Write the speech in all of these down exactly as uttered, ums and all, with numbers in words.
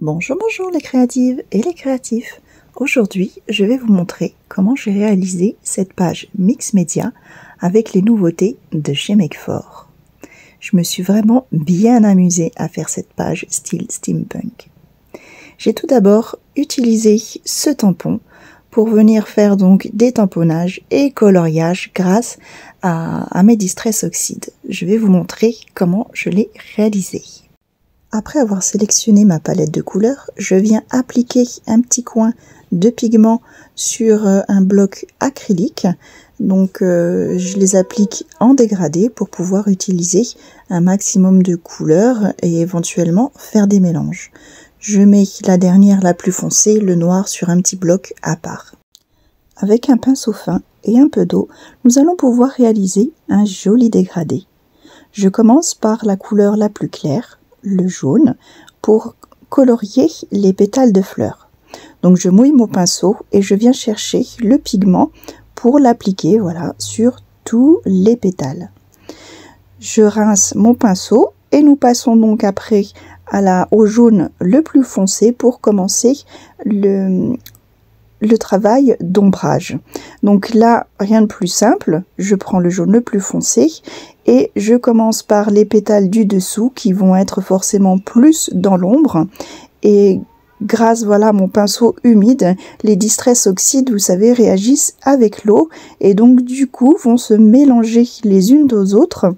Bonjour, bonjour les créatives et les créatifs. Aujourd'hui, je vais vous montrer comment j'ai réalisé cette page Mix Media avec les nouveautés de chez Make For. Je me suis vraiment bien amusée à faire cette page style steampunk. J'ai tout d'abord utilisé ce tampon pour venir faire donc des tamponnages et coloriages grâce à, à mes Distress Oxide. Je vais vous montrer comment je l'ai réalisé. Après avoir sélectionné ma palette de couleurs, je viens appliquer un petit coin de pigment sur un bloc acrylique. Donc euh, je les applique en dégradé pour pouvoir utiliser un maximum de couleurs et éventuellement faire des mélanges. Je mets la dernière la plus foncée, le noir, sur un petit bloc à part. Avec un pinceau fin et un peu d'eau, nous allons pouvoir réaliser un joli dégradé. Je commence par la couleur la plus claire, le jaune, pour colorier les pétales de fleurs. Donc je mouille mon pinceau et je viens chercher le pigment pour l'appliquer, voilà, sur tous les pétales. Je rince mon pinceau et nous passons donc après à la, au jaune le plus foncé pour commencer le, le travail d'ombrage. Donc là, rien de plus simple, je prends le jaune le plus foncé et je commence par les pétales du dessous qui vont être forcément plus dans l'ombre. Et grâce voilà à mon pinceau humide, les Distress Oxide, vous savez, réagissent avec l'eau et donc du coup vont se mélanger les unes aux autres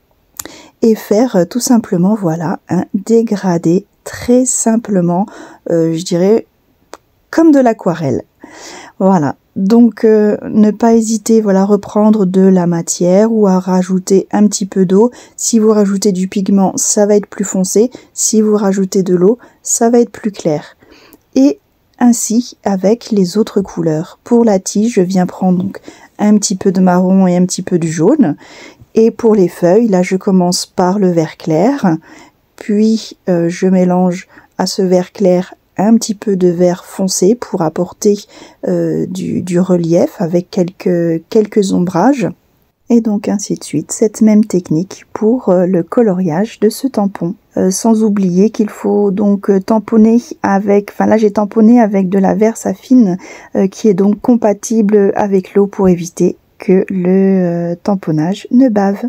et faire tout simplement voilà un dégradé très simplement, euh, je dirais comme de l'aquarelle. Voilà, donc euh, ne pas hésiter voilà à reprendre de la matière ou à rajouter un petit peu d'eau. Si vous rajoutez du pigment, ça va être plus foncé. Si vous rajoutez de l'eau, ça va être plus clair. Et ainsi avec les autres couleurs. Pour la tige, je viens prendre donc un petit peu de marron et un petit peu de jaune. Et pour les feuilles, là je commence par le vert clair, puis euh, je mélange à ce vert clair un petit peu de vert foncé pour apporter euh, du, du relief avec quelques, quelques ombrages. Et donc ainsi de suite, cette même technique pour euh, le coloriage de ce tampon. Euh, sans oublier qu'il faut donc euh, tamponner avec, enfin là j'ai tamponné avec de la Versafine euh, qui est donc compatible avec l'eau pour éviter que le euh, tamponnage ne bave.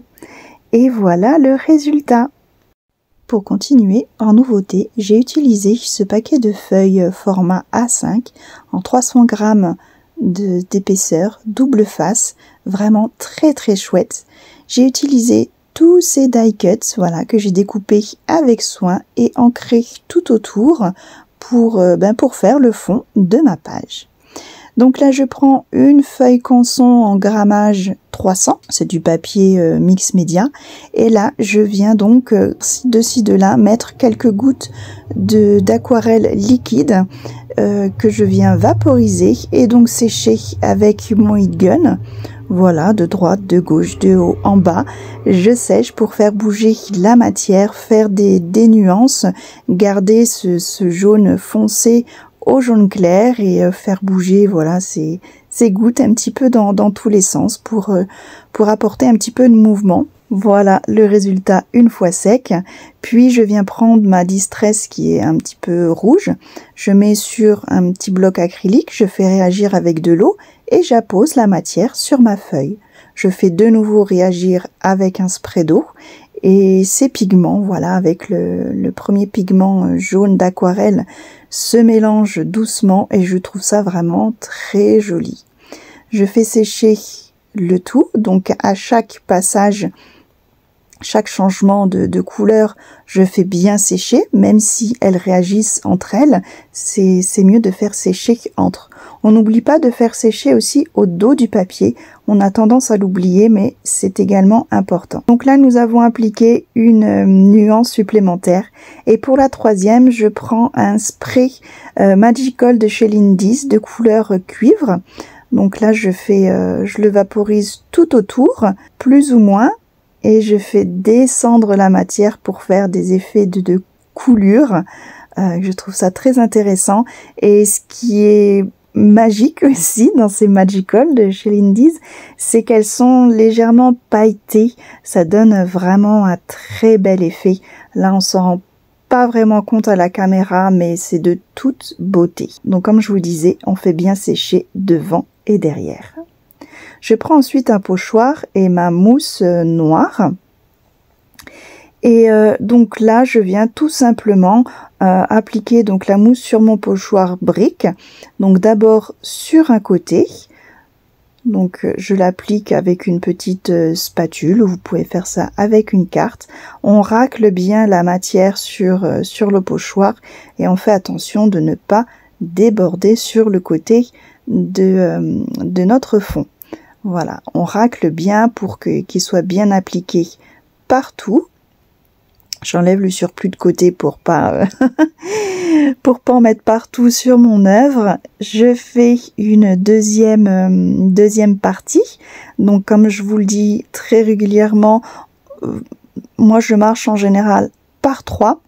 Et voilà le résultat. Pour continuer, en nouveauté, j'ai utilisé ce paquet de feuilles format A cinq en trois cents grammes d'épaisseur, double face, vraiment très très chouette. J'ai utilisé tous ces die cuts voilà, que j'ai découpés avec soin et ancrés tout autour pour, euh, ben, pour faire le fond de ma page. Donc là, je prends une feuille canson en grammage trois cents, c'est du papier euh, Mix Media. Et là, je viens donc euh, de ci, de là, mettre quelques gouttes d'aquarelle liquide euh, que je viens vaporiser et donc sécher avec mon heat gun. Voilà, de droite, de gauche, de haut, en bas. Je sèche pour faire bouger la matière, faire des, des nuances, garder ce, ce jaune foncé au jaune clair et euh, faire bouger voilà ces, ces gouttes un petit peu dans, dans tous les sens pour, euh, pour apporter un petit peu de mouvement. Voilà le résultat une fois sec. Puis je viens prendre ma Distress qui est un petit peu rouge. Je mets sur un petit bloc acrylique, je fais réagir avec de l'eau et j'appose la matière sur ma feuille. Je fais de nouveau réagir avec un spray d'eau. Et ces pigments, voilà, avec le, le premier pigment jaune d'aquarelle, se mélangent doucement et je trouve ça vraiment très joli. Je fais sécher le tout, donc à chaque passage, chaque changement de, de couleur, je fais bien sécher, même si elles réagissent entre elles, c'est mieux de faire sécher entre. On n'oublie pas de faire sécher aussi au dos du papier. On a tendance à l'oublier, mais c'est également important. Donc là, nous avons appliqué une euh, nuance supplémentaire. Et pour la troisième, je prends un spray euh, Magical de chez Lindy's de couleur cuivre. Donc là, je fais, euh, je le vaporise tout autour, plus ou moins, et je fais descendre la matière pour faire des effets de, de coulure. Euh, je trouve ça très intéressant. Et ce qui est magique aussi dans ces Magical de chez Lindy's, c'est qu'elles sont légèrement pailletées. Ça donne vraiment un très bel effet. Là, on s'en rend pas vraiment compte à la caméra, mais c'est de toute beauté. Donc comme je vous disais, on fait bien sécher devant et derrière. Je prends ensuite un pochoir et ma mousse noire. Et euh, donc là, je viens tout simplement euh, appliquer donc la mousse sur mon pochoir brique. Donc d'abord sur un côté. Donc je l'applique avec une petite euh, spatule, vous pouvez faire ça avec une carte. On racle bien la matière sur, euh, sur le pochoir et on fait attention de ne pas déborder sur le côté de, euh, de notre fond. Voilà, on racle bien pour que, qu'il soit bien appliqué partout. J'enlève le surplus de côté pour pas euh, pour pas en mettre partout sur mon œuvre. Je fais une deuxième euh, deuxième partie. Donc comme je vous le dis très régulièrement, euh, moi je marche en général par trois.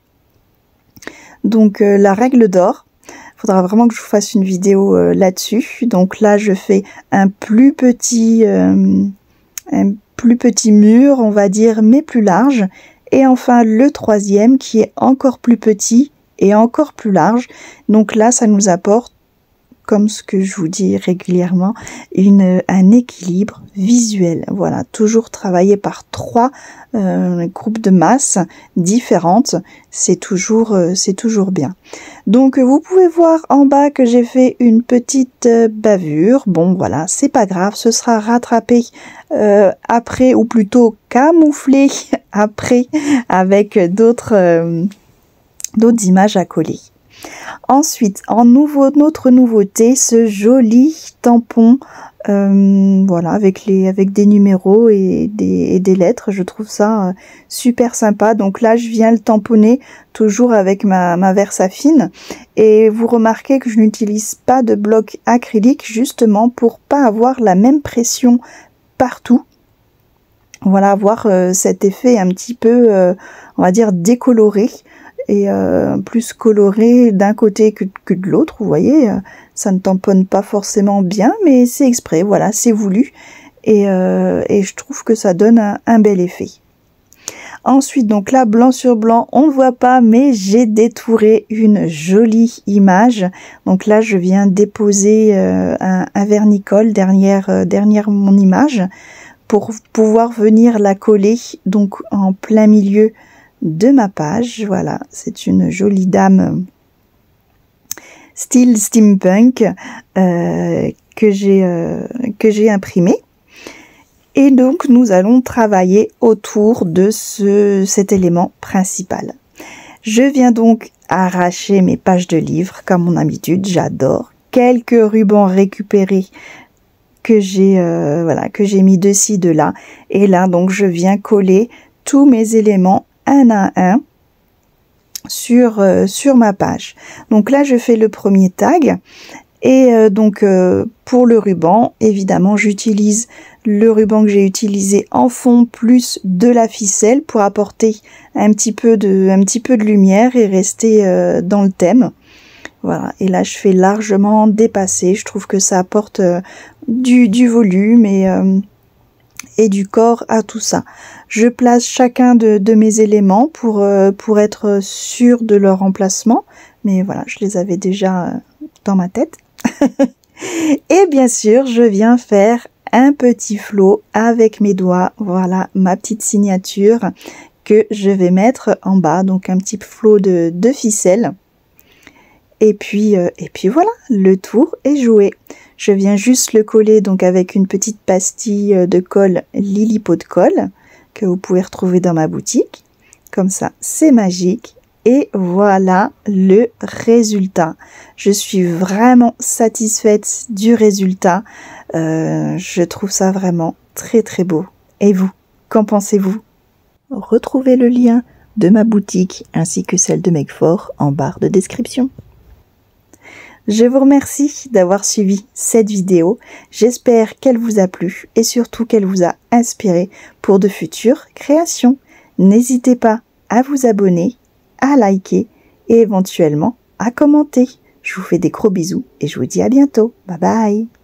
Donc euh, la règle d'or. Il faudra vraiment que je vous fasse une vidéo euh, là-dessus. Donc là je fais un plus petit euh, un plus petit mur, on va dire, mais plus large. Et enfin le troisième qui est encore plus petit et encore plus large. Donc là ça nous apporte, comme ce que je vous dis régulièrement, une, un équilibre visuel. Voilà, toujours travailler par trois euh, groupes de masses différentes, c'est toujours, euh, c'est toujours bien. Donc vous pouvez voir en bas que j'ai fait une petite euh, bavure. Bon voilà, c'est pas grave, ce sera rattrapé euh, après, ou plutôt camouflé après avec d'autres euh, d'autres images à coller. Ensuite, en nouveau, notre nouveauté, ce joli tampon, euh, voilà, avec les, avec des numéros et des, et des lettres. Je trouve ça euh, super sympa. Donc là, je viens le tamponner toujours avec ma, ma Versafine. Et vous remarquez que je n'utilise pas de bloc acrylique justement pour pas avoir la même pression partout. Voilà, avoir euh, cet effet un petit peu, euh, on va dire, décoloré. Et euh, plus coloré d'un côté que, que de l'autre, vous voyez, euh, ça ne tamponne pas forcément bien, mais c'est exprès, voilà, c'est voulu, et, euh, et je trouve que ça donne un, un bel effet. Ensuite, donc là, blanc sur blanc, on ne voit pas, mais j'ai détouré une jolie image. Donc là, je viens déposer euh, un, un vernicole derrière, euh, derrière mon image, pour pouvoir venir la coller, donc en plein milieu de ma page. Voilà, c'est une jolie dame style steampunk euh, que j'ai euh, que j'ai imprimée. Et donc nous allons travailler autour de ce cet élément principal. Je viens donc arracher mes pages de livres comme mon habitude, j'adore. Quelques rubans récupérés que j'ai euh, voilà que j'ai mis de ci de là, et là donc je viens coller tous mes éléments un à un sur, euh, sur ma page. Donc là, je fais le premier tag. Et euh, donc, euh, pour le ruban, évidemment, j'utilise le ruban que j'ai utilisé en fond plus de la ficelle pour apporter un petit peu de, un petit peu de lumière et rester euh, dans le thème. Voilà. Et là, je fais largement dépasser. Je trouve que ça apporte euh, du, du volume et... Euh, et du corps à tout ça. Je place chacun de, de mes éléments pour, euh, pour être sûr de leur emplacement, mais voilà, je les avais déjà dans ma tête. Et bien sûr, je viens faire un petit flot avec mes doigts, voilà ma petite signature que je vais mettre en bas, donc un petit flot de, de ficelle. Et puis, euh, et puis voilà, le tour est joué. Je viens juste le coller donc avec une petite pastille de colle Lily Pot de Colle que vous pouvez retrouver dans ma boutique. Comme ça, c'est magique. Et voilà le résultat. Je suis vraiment satisfaite du résultat. Euh, je trouve ça vraiment très très beau. Et vous, qu'en pensez-vous? Retrouvez le lien de ma boutique ainsi que celle de Make For en barre de description. Je vous remercie d'avoir suivi cette vidéo. J'espère qu'elle vous a plu et surtout qu'elle vous a inspiré pour de futures créations. N'hésitez pas à vous abonner, à liker et éventuellement à commenter. Je vous fais des gros bisous et je vous dis à bientôt. Bye bye!